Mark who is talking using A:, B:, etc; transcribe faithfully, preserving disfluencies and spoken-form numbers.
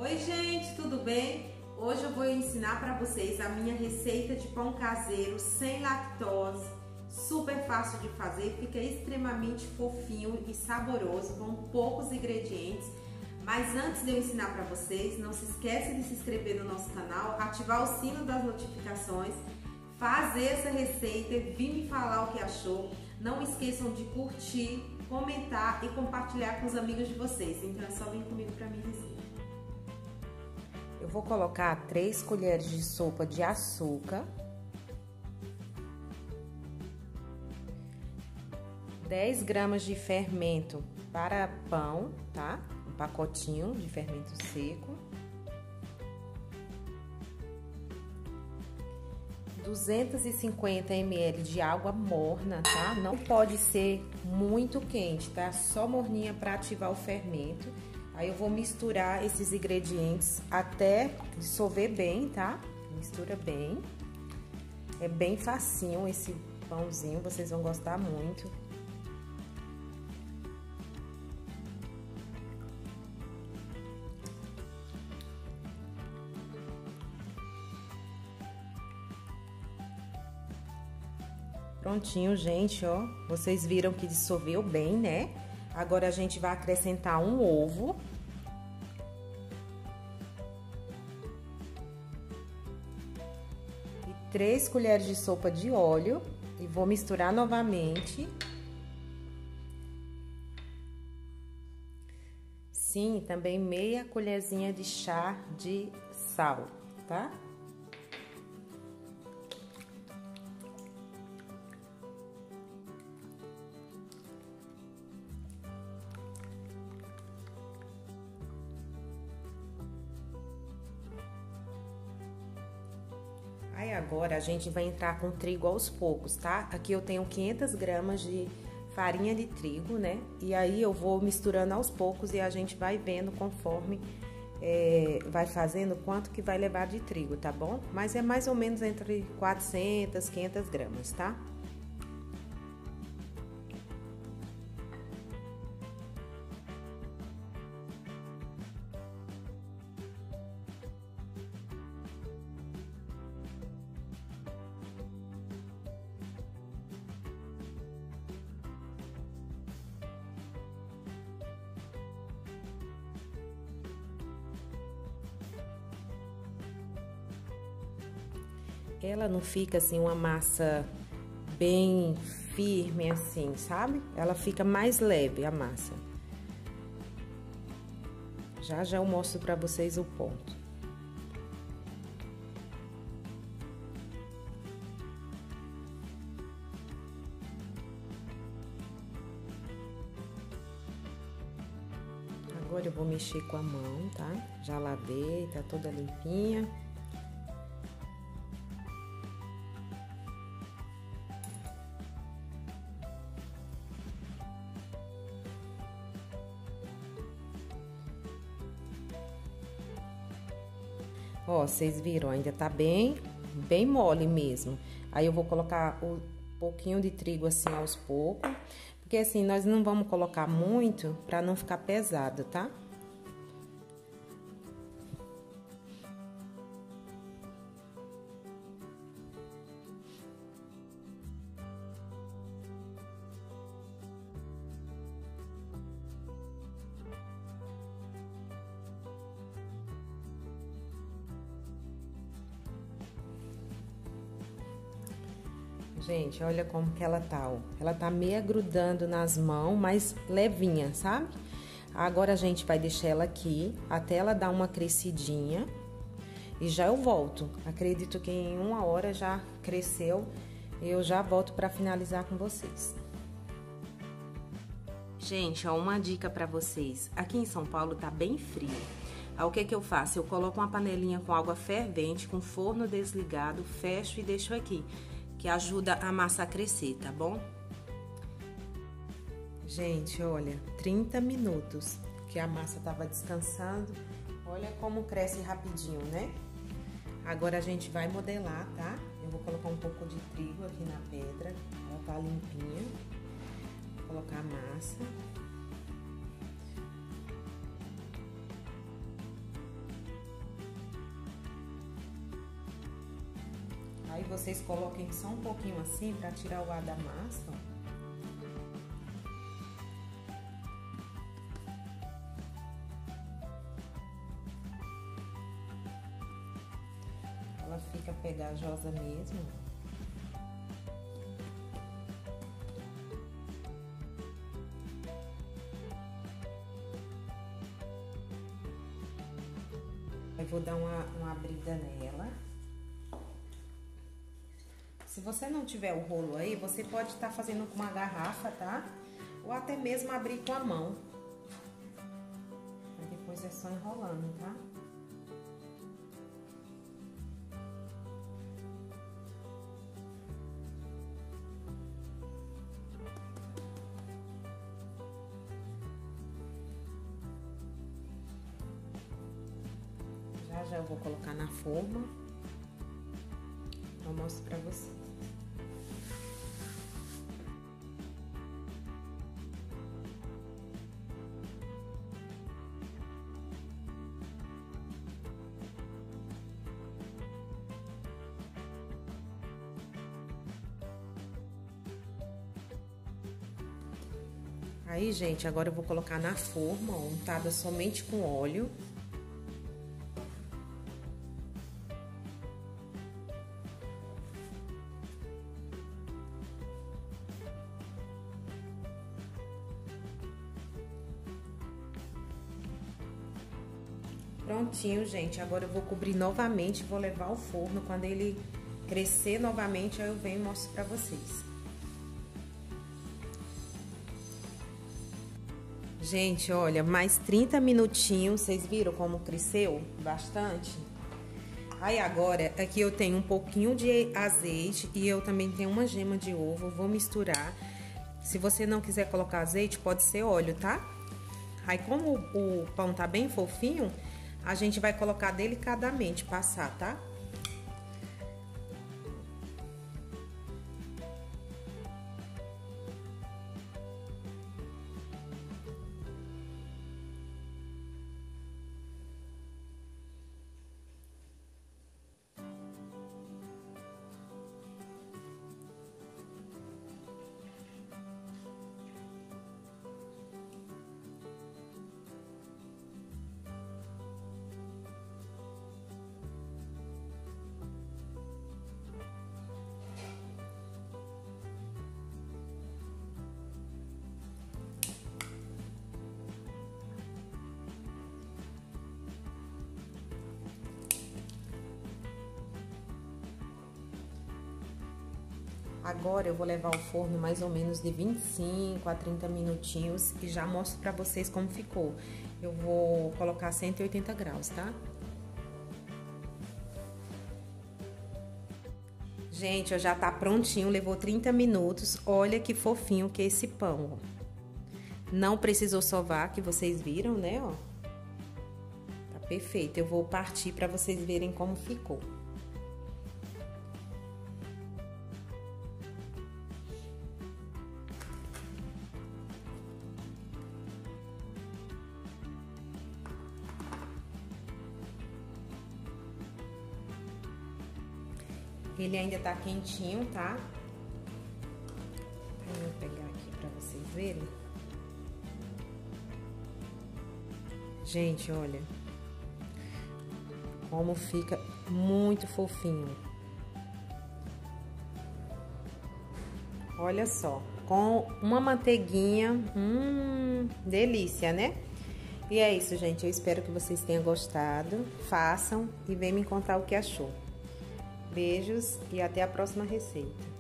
A: Oi gente, tudo bem? Hoje eu vou ensinar para vocês a minha receita de pão caseiro sem lactose, super fácil de fazer, fica extremamente fofinho e saboroso com poucos ingredientes. Mas antes de eu ensinar para vocês, não se esqueça de se inscrever no nosso canal, ativar o sino das notificações, fazer essa receita e vir me falar o que achou. Não esqueçam de curtir, comentar e compartilhar com os amigos de vocês. Então é só vir comigo para minha receita.
B: Eu vou colocar três colheres de sopa de açúcar, dez gramas de fermento para pão, tá? Um pacotinho de fermento seco, duzentos e cinquenta mililitros de água morna, tá? Não pode ser muito quente, tá? Só morninha para ativar o fermento. Aí eu vou misturar esses ingredientes até dissolver bem, tá? Mistura bem. É bem facinho esse pãozinho, vocês vão gostar muito. Prontinho, gente, ó. Vocês viram que dissolveu bem, né? Agora a gente vai acrescentar um ovo. E três colheres de sopa de óleo. E vou misturar novamente. Sim, também meia colherzinha de chá de sal, tá? Aí agora a gente vai entrar com trigo aos poucos, tá? Aqui eu tenho quinhentas gramas de farinha de trigo, né? E aí eu vou misturando aos poucos e a gente vai vendo conforme é, vai fazendo quanto que vai levar de trigo, tá bom? Mas é mais ou menos entre quatrocentas, quinhentas gramas, tá? Ela não fica assim uma massa bem firme assim, sabe? Ela fica mais leve a massa. Já já eu mostro pra vocês o ponto. Agora eu vou mexer com a mão, tá? Já lavei, tá toda limpinha. Ó, vocês viram, ainda tá bem, bem mole mesmo. Aí eu vou colocar um pouquinho de trigo assim aos poucos, porque assim, nós não vamos colocar muito pra não ficar pesado, tá? Gente, olha como que ela tá, ó. Ela tá meio grudando nas mãos, mas levinha, sabe? Agora a gente vai deixar ela aqui até ela dar uma crescidinha. E já eu volto. Acredito que em uma hora já cresceu. Eu já volto pra finalizar com vocês. Gente, ó, uma dica pra vocês. Aqui em São Paulo tá bem frio. Aí o que que eu faço? Eu coloco uma panelinha com água fervente, com forno desligado, fecho e deixo aqui. Que ajuda a massa a crescer, tá bom? Gente, olha, trinta minutos que a massa tava descansando. Olha como cresce rapidinho, né? Agora a gente vai modelar, tá? Eu vou colocar um pouco de trigo aqui na pedra. Ela tá limpinha. Vou colocar a massa. Aí vocês coloquem só um pouquinho assim pra tirar o ar da massa, ó. Ela fica pegajosa mesmo. Eu vou dar uma, uma abrida nela. Se você não tiver o rolo aí, você pode estar fazendo com uma garrafa, tá? Ou até mesmo abrir com a mão. Aí depois é só enrolando, tá? Já já eu vou colocar na forma. Eu mostro pra vocês. Aí, gente, agora eu vou colocar na forma, ó, untada somente com óleo. Prontinho, gente. Agora eu vou cobrir novamente, vou levar ao forno. Quando ele crescer novamente, aí eu venho e mostro pra vocês. Gente, olha, mais trinta minutinhos, vocês viram como cresceu bastante? Aí agora, aqui eu tenho um pouquinho de azeite e eu também tenho uma gema de ovo, vou misturar. Se você não quiser colocar azeite, pode ser óleo, tá? Aí como o pão tá bem fofinho, a gente vai colocar delicadamente, passar, tá? Agora eu vou levar ao forno mais ou menos de vinte e cinco a trinta minutinhos e já mostro pra vocês como ficou. Eu vou colocar cento e oitenta graus, tá? Gente, ó, já tá prontinho, levou trinta minutos. Olha que fofinho que é esse pão, ó. Não precisou sovar, que vocês viram, né, ó. Tá perfeito. Eu vou partir pra vocês verem como ficou. Ele ainda tá quentinho, tá? Eu vou pegar aqui pra vocês verem. Gente, olha. Como fica muito fofinho. Olha só. Com uma manteiguinha. Hum, delícia, né? E é isso, gente. Eu espero que vocês tenham gostado. Façam e venham me contar o que achou. Beijos e até a próxima receita.